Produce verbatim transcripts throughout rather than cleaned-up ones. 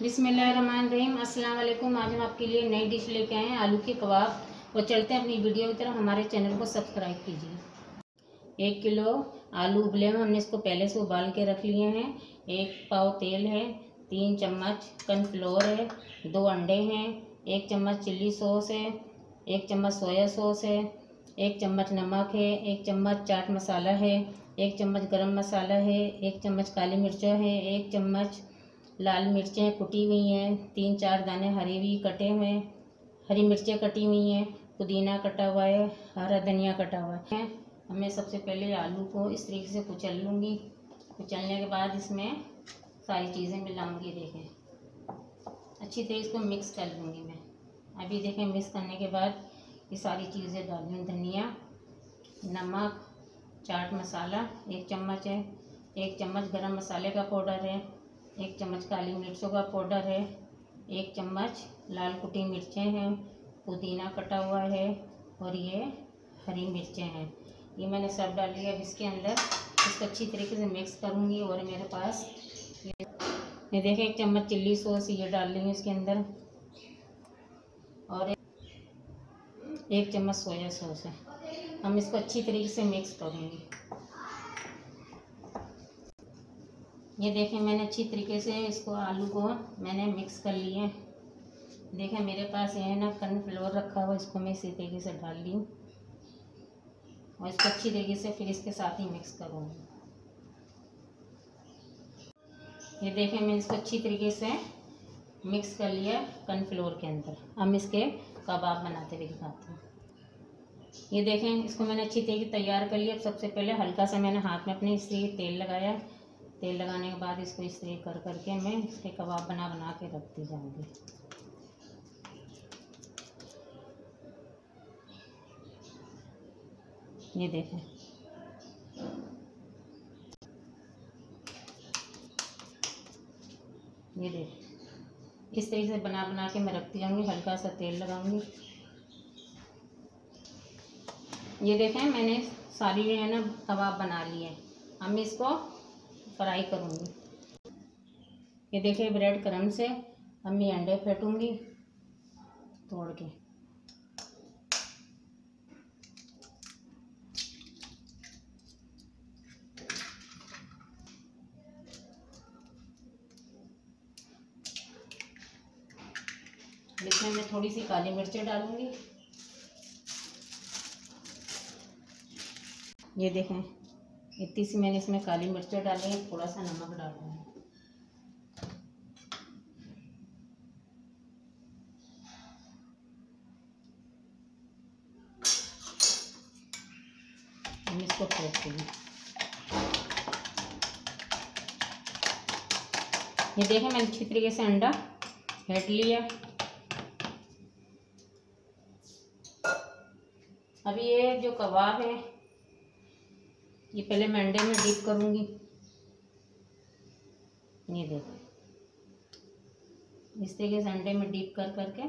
बिस्मिल्लाहिर्रहमानिर्रहीम। अस्सलाम वालेकुम। आज हम आपके लिए नई डिश लेके आए हैं, आलू के कबाब। और चलते हैं अपनी वीडियो की तरफ। हमारे चैनल को सब्सक्राइब कीजिए। एक किलो आलू उबले हैं, हमने इसको पहले से उबाल के रख लिए हैं। एक पाव तेल है, तीन चम्मच कॉर्नफ्लोर है, दो अंडे हैं, एक चम्मच चिल्ली सॉस है, एक चम्मच सोया सॉस है, एक चम्मच नमक है, एक चम्मच चाट मसाला है, एक चम्मच गरम मसाला है, एक चम्मच काली मिर्चा है, एक चम्मच लाल मिर्चें कुटी हुई हैं, तीन चार दाने हरे भी कटे हुए हैं, हरी मिर्चें कटी हुई हैं, पुदीना कटा हुआ है, हरा धनिया कटा हुआ है। मैं सबसे पहले आलू को इस तरीके से कुचल लूँगी। कुचलने के बाद इसमें सारी चीज़ें मिलाऊंगी। देखें अच्छी तरह इसको मिक्स कर लूँगी मैं। अभी देखें मिक्स करने के बाद ये सारी चीज़ें डाल दूँ। धनिया, नमक, चाट मसाला एक चम्मच है, एक चम्मच गरम मसाले का पाउडर है, एक चम्मच काली मिर्चों का पाउडर है, एक चम्मच लाल कुटी मिर्चें हैं, पुदीना कटा हुआ है और ये हरी मिर्चें हैं। ये मैंने सब डाल लिया। अब इसके अंदर इसको अच्छी तरीके से मिक्स करूँगी। और मेरे पास ये ये देखें एक चम्मच चिल्ली सॉस ये डाल लेंगे इसके अंदर, और एक चम्मच सोया सॉस है। हम इसको अच्छी तरीके से मिक्स करूँगी। ये देखें मैंने अच्छी तरीके से इसको आलू को मैंने मिक्स कर लिए। देखें मेरे पास ये है ना कॉर्नफ्लोर रखा हुआ, इसको मैं इसी तरीके से डाल ली और इसको अच्छी तरीके से फिर इसके साथ ही मिक्स करूँगी। ये देखें मैंने इसको अच्छी तरीके से मिक्स कर लिया कॉर्नफ्लोर के अंदर। हम इसके कबाब बनाते हुए दिखाते हैं। ये देखें इसको मैंने अच्छी तरीके से तैयार कर लिया। अब सबसे पहले हल्का सा मैंने हाथ में अपने इसलिए तेल लगाया। तेल लगाने के बाद इसको इस तरह कर करके मैं इसके कबाब बना बना के रखती जाऊंगी। ये देखें ये देखें इस तरीके से बना बना के मैं रखती जाऊंगी। हल्का सा तेल लगाऊंगी। ये देखें मैंने सारी जो है ना कबाब बना लिए। हम इसको फ्राई करूंगी। ये देखिए ब्रेड क्रम से हम ये अंडे फेंटूंगी तोड़ के। इसमें मैं थोड़ी सी काली मिर्चें डालूंगी। ये देखें इतनी सी मैंने इसमें काली मिर्चें डाली है। थोड़ा सा नमक डालूंगी। हम इसको फेंट देंगे। ये देखें मैंने अच्छी तरीके से अंडा फेंट लिया। अभी ये जो कबाब है ये पहले मैं अंडे में डिप करूंगी। ये देखो इस तरीके से अंडे में डिप कर करके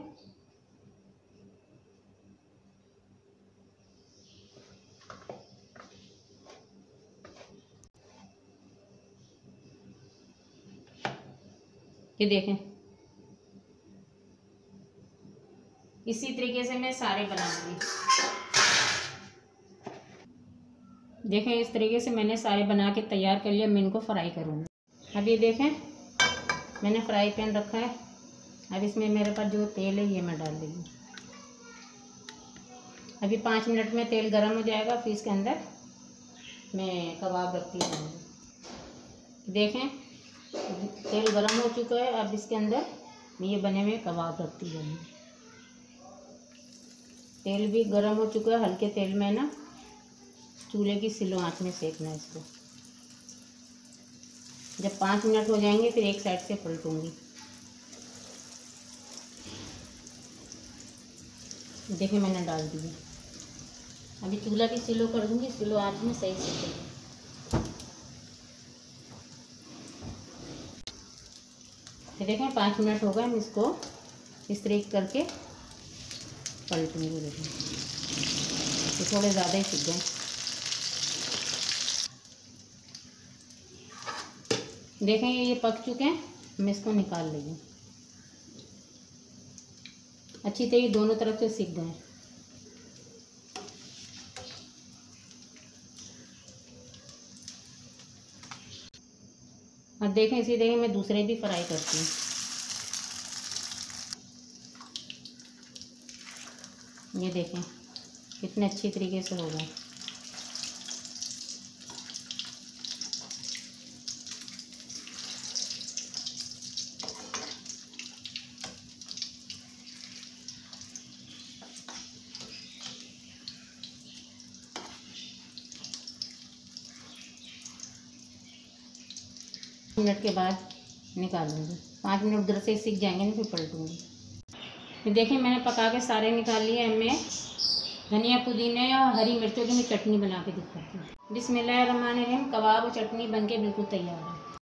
ये देखें इसी तरीके से मैं सारे बनाऊंगी। देखें इस तरीके से मैंने सारे बना के तैयार कर लिया। मैं इनको फ्राई करूँगी। अब ये देखें मैंने फ्राई पैन रखा है। अब इसमें मेरे पास जो तेल है ये मैं डाल दूँगी। अभी पाँच मिनट में तेल गर्म हो जाएगा, फिर इसके अंदर मैं कबाब रखती जाऊँगी। देखें तेल गर्म हो चुका है। अब इसके अंदर मैं ये बने हुए कबाब रखती जाऊँगी। तेल भी गर्म हो चुका है। हल्के तेल में ना चूल्हे की स्लो आंच में सेकना है इसको। जब पाँच मिनट हो जाएंगे फिर एक साइड से पलटूंगी। देखिए मैंने डाल दिया। अभी चूल्हा भी स्लो कर दूंगी, स्लो आंच में सही सेकेंगे। देखें पाँच मिनट हो गए। हम इसको इस तरह करके पलटूंगी। देखें ये थोड़े ज़्यादा ही सीख गए। देखें ये पक चुके हैं। मैं इसको निकाल लेंगे। अच्छी तरह दोनों तरफ से सिक गए। अब देखें इसी तरह मैं दूसरे भी फ्राई करती हूँ। ये देखें कितने अच्छी तरीके से हो गए। मिनट के बाद निकालूंगी। पाँच मिनट उधर से सीख जाएंगे ना, फिर पलटूंगी। फिर देखें मैंने पका के सारे निकाल लिए। मैं धनिया पुदीने और हरी मिर्चों की मैं चटनी बना के दिखाती हूँ। बिस्मिल्लाहिर्रहमानिर्रहीम। कबाब और चटनी बनके बिल्कुल तैयार है।